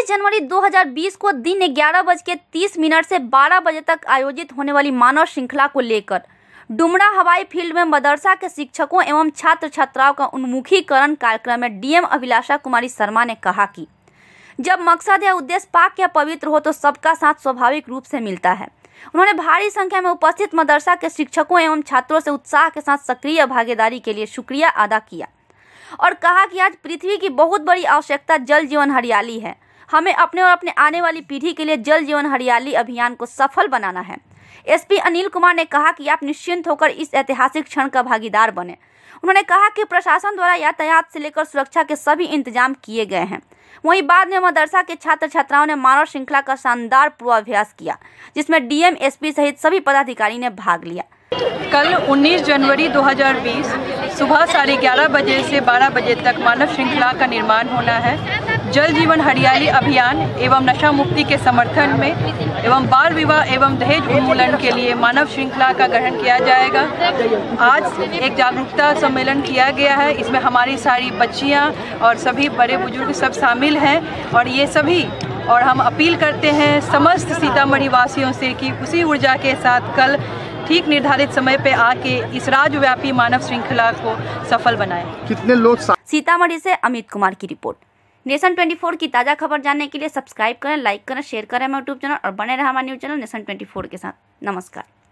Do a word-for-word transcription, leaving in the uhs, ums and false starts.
उन्नीस जनवरी दो हज़ार बीस को दिन ग्यारह बज के तीस मिनट से बारह बजे तक आयोजित होने वाली मानव श्रृंखला को लेकर डुमरा हवाई फील्ड में मदरसा के शिक्षकों एवं छात्र छात्राओं का उन्मुखीकरण कार्यक्रम में डीएम अभिलाषा कुमारी शर्मा ने कहा कि जब मकसद या उद्देश्य पाक या पवित्र हो तो सबका साथ स्वाभाविक रूप से मिलता है। उन्होंने भारी संख्या में उपस्थित मदरसा के शिक्षकों एवं छात्रों से उत्साह के साथ सक्रिय भागीदारी के लिए शुक्रिया अदा किया और कहा कि आज पृथ्वी की बहुत बड़ी आवश्यकता जल जीवन हरियाली है। हमें अपने और अपने आने वाली पीढ़ी के लिए जल जीवन हरियाली अभियान को सफल बनाना है। एसपी अनिल कुमार ने कहा कि आप निश्चिंत होकर इस ऐतिहासिक क्षण का भागीदार बने। उन्होंने कहा कि प्रशासन द्वारा यातायात से लेकर सुरक्षा के सभी इंतजाम किए गए हैं। वहीं बाद में मदरसा के छात्र छात्राओं ने मानव श्रृंखला का शानदार पूर्वाभ्यास किया, जिसमें डीएम, एसपी सहित सभी पदाधिकारी ने भाग लिया। कल उन्नीस जनवरी दो हज़ार बीस सुबह साढ़े ग्यारह बजे से बारह बजे तक मानव श्रृंखला का निर्माण होना है। जल जीवन हरियाली अभियान एवं नशा मुक्ति के समर्थन में एवं बाल विवाह एवं दहेज उन्मूलन के लिए मानव श्रृंखला का गठन किया जाएगा। आज एक जागरूकता सम्मेलन किया गया है। इसमें हमारी सारी बच्चियां और सभी बड़े बुजुर्ग सब शामिल हैं और ये सभी और हम अपील करते हैं समस्त सीतामढ़ी वासियों से कि उसी ऊर्जा के साथ कल ठीक निर्धारित समय पे आके इस राज्यव्यापी मानव श्रृंखला को सफल बनाएं। कितने लोग? सीतामढ़ी से अमित कुमार की रिपोर्ट। नेशन चौबीस की ताज़ा खबर जानने के लिए सब्सक्राइब करें, लाइक करें, शेयर करें हमारे यूट्यूब चैनल और बने रहें हमारे न्यूज़ चैनल नेशन चौबीस के साथ। नमस्कार।